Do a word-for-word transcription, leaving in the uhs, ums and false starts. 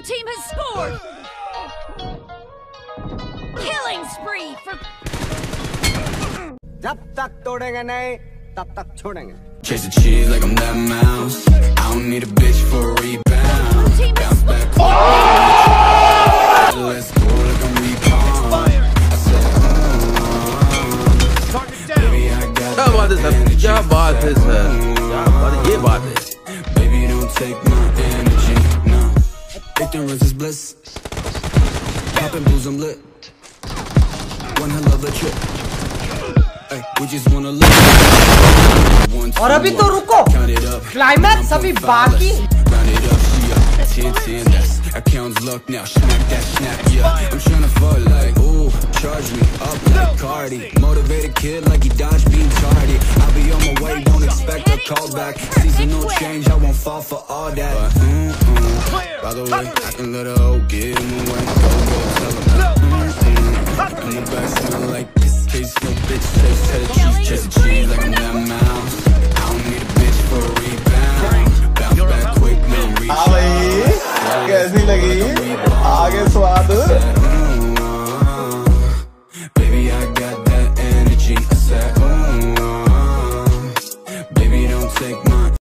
team has scored! Killing spree for... जब तक तोड़ेंगे नहीं, तब तक छोड़ेंगे. Chase the cheese like I'm that mouse. I don't need a bitch for a rebound. Bounce back quick. Let's go like I'm rebound. I said, baby, I got क्या बात है सर, क्या बात है सर, क्या बात है, ये बात है. Baby, don't take my energy, no. Ignorance is bliss. Popping blues, I'm lit. One hell of a trip. Hey, we just wanna look. और अभी तो रुको, क्लाइमैक्स अभी बाकी. Accounts locked now, smack that snap, yeah. I'm tryna fuck like, ooh, charge me up like Cardi. Motivated kid like he dodged being tardy. I'll be on my way, don't expect a call back. Seasonal change, I won't fall for all that. But, mm, mm. By the way, I can let her hoe get in the way. Go, go, tell her. Mm, mm. I'm the best, smell like this. Case no bitch, chase, chase, cheese, chase the cheese like I'm that mouse. I don't need a bitch for a rebound. Bounce back quick, no reach. कैसी लगी?